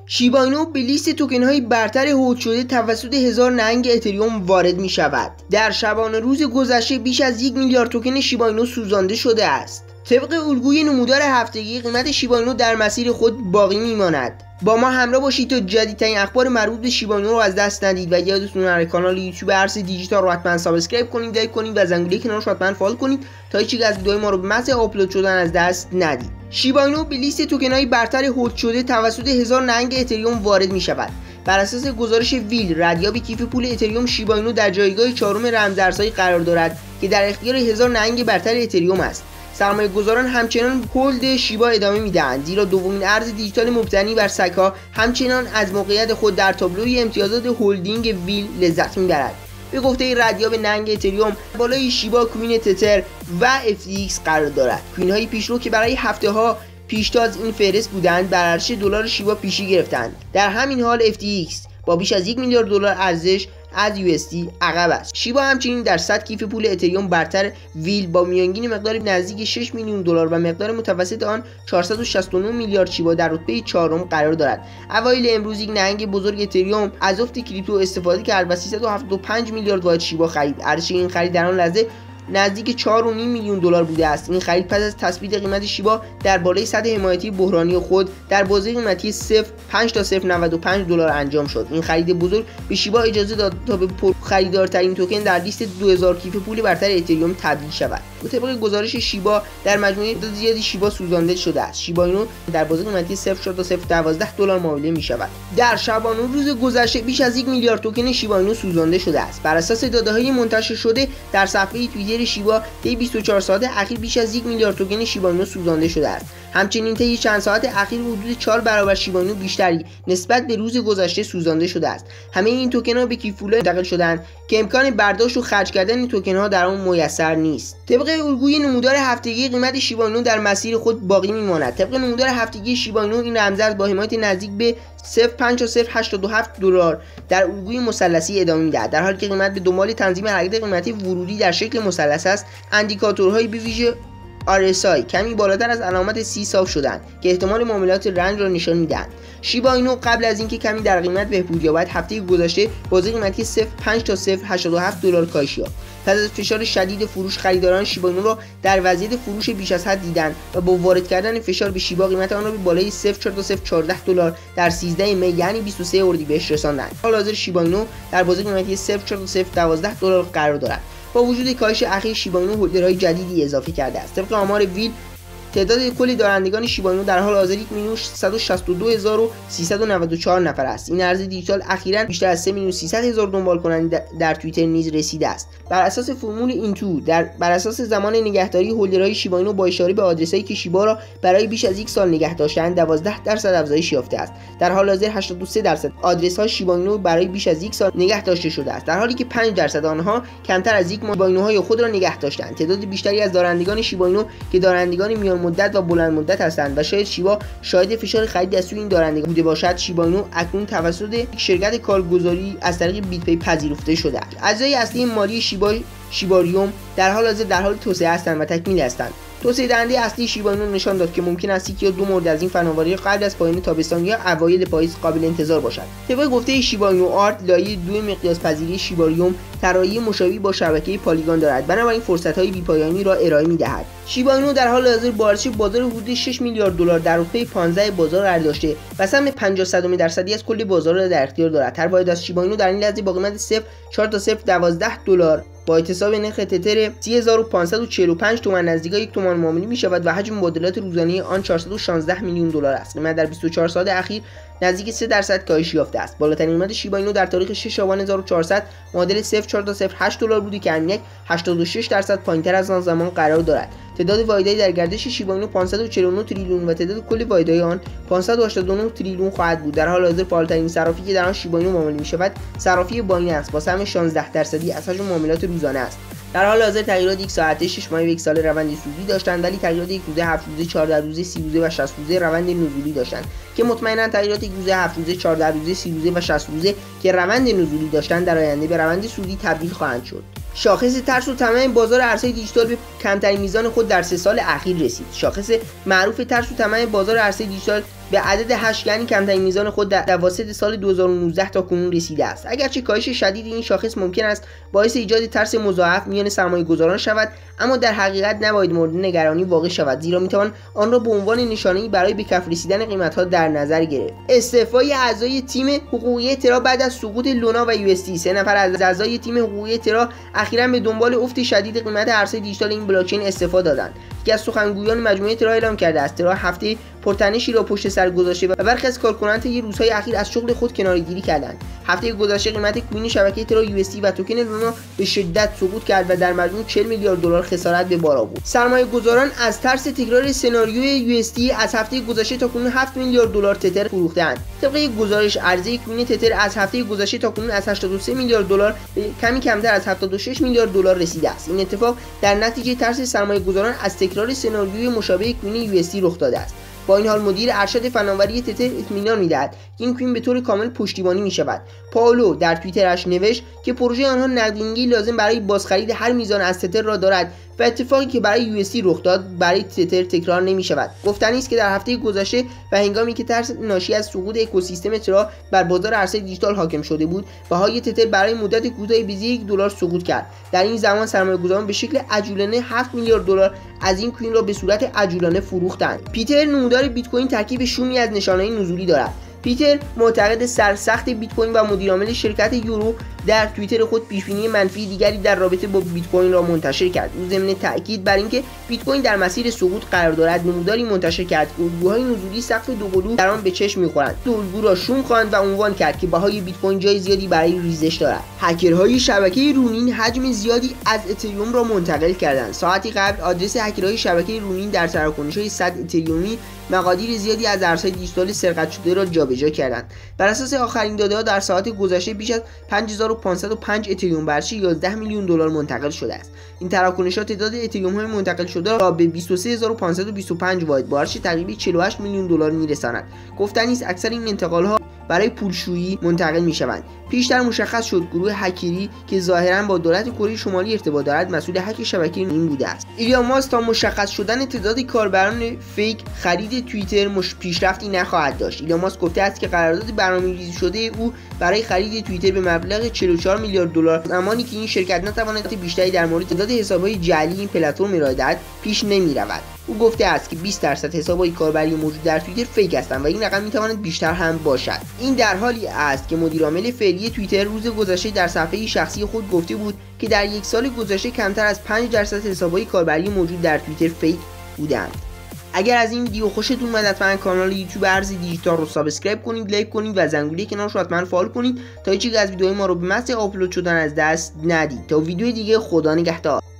شیبا اینو به لیست توکن های برتر هولد شده توسط 1000 نهنگ اتریوم وارد می شود. در شبانه روز گذشته بیش از 1 میلیارد توکن شیبا اینو سوزانده شده است. طبق الگوی نمودار هفتگی قیمت شیبا اینو در مسیر خود باقی میماند. با ما همراه باشید تا جدیدترین اخبار مربوط به شیبا اینو رو از دست ندید و یادتون نره کانال یوتیوب ارس دیجیتال رو حتما سابسکرایب کنید، لایک کنید و زنگوله کنارش حتما فالو کنید تا هیچ از ویدیوهای ما رو به محض آپلود شدن از دست ندید. شیبا اینو به لیست توکن‌های برتر هولد شده توسط 1000 نهنگ اتریوم وارد می شود. بر اساس گزارش ویل، ردیاب کیف پول اتریوم شیبا اینو در جایگاه چهارم رمزارزهای قرار دارد که در اختیار 1000 نهنگ برتر اتریوم است. سرمایه‌گذاران همچنان هولد شیبا ادامه می‌دهند زیرا دومین ارز دیجیتال مبتنی بر سگ‌ها همچنان از موقعیت خود در تابلوی امتیازات هولدینگ ویل لذت می‌برد. به گفته ردیاب نهنگ اتریوم بالای شیبا کوین تتر و FTX قرار دارد. کوین‌های پیشرو که برای هفته‌ها پیشتاز این فهرست بودند بر ارزش دلار شیبا پیشی گرفتند. در همین حال FTX با بیش از 1 میلیارد دلار ارزش از USD عقب است. شیبا همچنین در صد کیف پول اتریوم برتر ویل با میانگین مقدار نزدیک 6 میلیون دلار و مقدار متوسط آن 469 میلیارد شیبا در رتبه چهارم قرار دارد. اوایل امروز یک نهنگ بزرگ اتریوم از افت کریپتو استفاده کرد و 375 میلیارد واحد شیبا خرید. ارزش این خرید در آن لحظه نزدیک 4.5 میلیون دلار بوده است. این خرید پس از تثبیت قیمت شیبا در بالای سطح حمایتی بحرانی خود در بازه قیمتی 0.5 تا 0.95 دلار انجام شد. این خرید بزرگ به شیبا اجازه داد تا به پرخریدارترین توکن در لیست 2000 کیف پول برتر اتریوم تبدیل شود. طبق گزارش شیبا در مجموعه زیادی شیبا سوزانده شده است. شیبا اینو در بازه قیمتی 0.4 تا 0.12 دلار معامله می شود. در شبانه روز گذشته بیش از 1 میلیارد توکن شیبا اینو سوزانده شده است. بر اساس داده‌های منتشر شده در صفحه توییتر شیبا طی 24 ساعت اخیر بیش از 1 میلیارد توکن شیبا اینو سوزانده شده است. همچنین طی چند ساعت اخیر حدود 4 برابر شیبا اینو بیشتری نسبت به روز گذشته سوزانده شده است. همه این توکن ها به کیف پول منتقل شدند که امکان برداشت و خرج کردن این توکن ها در آن میسر نیست. طبق الگوی نمودار هفتگی قیمت شیبا اینو در مسیر خود باقی میماند. طبق نمودار هفتگی شیبا اینو این رمزارز با حمایت نزدیک به 0.5 تا 0.87 دلار در الگوی مثلثی ادامه می‌دهد. در حالی که قیمت به دنبال تنظیم حرکت قیمتی ورودی در شکل مثلث است، اندیکاتورهای به ویژه RSI کمی بالاتر از علامت 30 صاف شدند که احتمال معاملات رنج را نشان می‌دهند. شیبا اینو قبل از اینکه کمی در قیمت بهبود یابد هفته گذشته بازه قیمتی 0.5 تا 0.87 دلار کاهش یافت. پس از فشار شدید فروش خریداران شیبا اینو را در وضعیت فروش بیش از حد دیدند و با وارد کردن فشار به شیبا قیمت آن را به بالای 0.4 تا 0.14 دلار در 13 می یعنی 23 اردیبهشت رساندند. حال حاضر شیبا اینو در بازه قیمتی 0.4 تا 0.12 دلار قرار دارد. با وجود کاهش اخیر شیبا اینو هولدرهای جدیدی اضافه کرده است. طبق آمار ویل تعداد کل دارندگان شیبا اینو در حال حاضر 1,162,394 نفر است. این ارز دیجیتال اخیراً بیشتر از 3,300,000 دنبال کننده در توییتر نیز رسیده است. بر اساس فرمول اینتو بر اساس زمان نگهداری هولدرهای شیبا اینو با اشاره به آدرسایی که شیبا را برای بیش از یک سال نگه داشتند 12% افزایش یافته است. در حال حاضر 83% آدرس ها شیبا اینو برای بیش از یک سال نگه داشته شده است، در حالی که 5% آنها کمتر از یک ماه شیبا اینوهای خود را نگه داشتند. تعداد بیشتری از دارندگان شیبا اینو که دارندگان میان مدت و بلند مدت هستند و شاید شیبا شاهد فشار خرید از سوی این دارندگان بوده باشد، شیبا اینو اکنون توسط یک شرکت کالگذاری از طریق بیت پی پذیرفته شده است. اجزای اصلی مالی شیباریوم در حال حاضر در حال توسعه هستند و تکمیل هستند. توسعه دهنده اصلی شیبا اینو نشان داد که ممکن است یک یا دو مورد از این فناوری قبل از پایان تابستان یا اوایل پاییز قابل انتظار باشد. طبق گفته شیبا اینو آرت لایه 2 مقیاس پذیری شیباریوم طراحی مشابهی با شبکه پالیگون دارد، بنابراین فرصت‌های بی‌پایانی را ارائه می‌دهد. شیبا اینو در حال حاضر با ارزش بازار حدود 6 میلیارد دلار در رتبه 15 بازار قرار داشته و سهم 50 درصدی از کل بازار را در اختیار دارد. هر واحد از شیبا اینو در این لحظه با قیمت 0.4 تا 0.12 دلار با اعتصاب نرخ تتر 30545 تومان نزدیک 1 تومان معامله می شود و حجم مبادلات روزانه آن 416 میلیون دلار است. قیمت در 24 ساعت اخیر نزدیک 3% کاهش یافته است. بالاترین قیمت شیبا اینو در تاریخ 6 آبان 1400 معادل 0.4 تا 0.8 دلار بوده که همینک 86% پایینتر از آن زمان قرار دارد. تعداد واحدهای در گردش شیبا اینو 549 تریلیون و تعداد کل واحدهای آن 589 تریلیون خواهد بود. در حال حاضر بالاترین صرافی که در آن شیبا اینو معامله می شود صرافی بایننس با سهم 16% از حجم معاملات روزانه است. در حال حاضر تغییرات یک ساعته 6 ماهه و یک ساله روند سودی داشتند، ولی تغییرات یک روزه، 7 روزه، 14 روزه، 30 روزه و 60 روزه روند نزولی داشتند که مطمئنا تغییرات یک روزه، 7 روزه، 14 روزه، 30 روزه و 60 روزه که روند نزولی داشتند در آینده به روند سودی تبدیل خواهند شد. شاخص ترس و طمع بازار ارزهای دیجیتال به کمترین میزان خود در 3 سال اخیر رسید. شاخص معروف ترس و طمع بازار ارزهای دیجیتال به عدد 8 یعنی کمترین میزان خود در اواسط سال 2019 تا کنون رسیده است. اگرچه کاهش شدید این شاخص ممکن است باعث ایجاد ترس مضاعف میان سرمایه‌گذاران شود، اما در حقیقت نباید مورد نگرانی واقع شود، زیرا میتوان آن را به عنوان نشانه‌ای برای به کف رسیدن قیمت‌ها در نظر گرفت. استعفای اعضای تیم حقوقی ترا بعد از سقوط لونا و UST. 3 نفر از اعضای تیم حقوقی ترا اخیراً به دنبال افت شدید قیمت ارزهای دیجیتال این بلاکچین استعفا دادند. یکی از سخنگویان مجموعه ترا اعلام کرده است ترا هفته پرتنشی را پشت سر گذاشته و برخی از کارکنان طی روزهای اخیر از شغل خود کناره‌گیری کردند. هفته گذشته قیمت کوین شبکه ترا UST و توکن لونا به شدت سقوط کرد و در مجموع 40 میلیارد دلار خسارت به بار آورد. سرمایه‌گذاران از ترس تکرار سناریوی UST از هفته گذشته تا کنون 7 میلیارد دلار تتر فروختند. طبق یک گزارش عرضه کوین تتر از هفته گذشته تا کنون از 83 میلیارد دلار به کمی کمتر از 76 میلیارد دلار رسیده است. این اتفاق در نتیجه ترس سرمایه‌گذاران از تکرار سناریوی مشابه کوین UST رخ داده است. با این حال مدیر ارشد فناوری تتر اطمینان می‌دهد که این کوین به طور کامل پشتیبانی می‌شود. پائولو در توییترش نوشت که پروژه آنها نقدینگی لازم برای بازخرید هر میزان از تتر را دارد و اتفاقی که برای UST رخ داد برای تتر تکرار نمی‌شود. گفتنی است که در هفته گذشته و هنگامی که ترس ناشی از سقوط اکوسیستم ترا بر بازار ارزهای دیجیتال حاکم شده بود، بهای تتر برای مدت کوتاهی به زیر $1 سقوط کرد. در این زمان سرمایه‌گذاران به شکل عجولانه 7 میلیارد دلار از این کوین را به صورت عجولانه فروختند. پیتر نمودار بیت کوین ترکیب شومی از نشانه‌های نزولی دارد. پیتر معتقد سرسخت بیت کوین و مدیرعامل شرکت یورو در توییتر خود پیشبینی منفی دیگری در رابطه با بیت کوین را منتشر کرد. او ضمن تاکید بر اینکه بیت کوین در مسیر سقوط قرار دارد نموداری منتشر کرد که الگوهای نزولی سقف 2 قلو در آن به چشم می‌خورند. دو الگو را شوم خواند و عنوان کرد که بهای بیت کوین جای زیادی برای ریزش دارد. هکرهای شبکه رونین حجم زیادی از اتریوم را منتقل کردند. ساعتی قبل آدرس هکرهای شبکه رونین در تراکنش‌های 100 اتریومی مقادیر زیادی از ارزهای دیجیتال سرقت شده را جابجا کردند. بر اساس آخرین داده‌ها در ساعات گذشته بیش از 5505 اتریوم برچه 11 میلیون دلار منتقل شده است. این تراکنشات تعداد اتریوم‌های منتقل شده را به 23525 واحد بارچه تقریباً 48 میلیون دلار میرساند. گفتنی است اکثر این انتقال‌ها برای پولشویی منتقل می‌شوند. پیشتر مشخص شد گروه هکری که ظاهراً با دولت کره شمالی ارتباط دارد مسئول هک شبکه این بوده است. ایلان ماسک تا مشخص شدن تعداد کاربران فیک خرید توییتر پیشرفتی نخواهد داشت. ایلان ماسک گفته است که قرارداد برنامه‌ریزی شده او برای خرید توییتر به مبلغ 44 میلیارد دلار زمانی که این شرکت نتواند بیشتری در مورد تعداد حساب‌های جعلی این پلتفرم ارائه دهد پیش نمی‌رود. او گفته است که 20% حساب‌های کاربری موجود در توییتر فیک هستند و این رقم می‌تواند بیشتر هم باشد. این در حالی است که مدیرعامل فعلی توییتر روز گذشته در صفحه شخصی خود گفته بود که در یک سال گذشته کمتر از 5% حساب‌های کاربری موجود در توییتر فیک بودند. اگر از این ویدیو خوشتون اومد حتما کانال یوتیوب ارز دیجیتال رو سابسکرایب کنید، لایک کنید و زنگوله کنارش رو حتما فالو کنید تا هیچ یک از ویدیوهای ما رو به محض آپلود شدن از دست ندید. تا ویدیو دیگه، خدا نگهدار.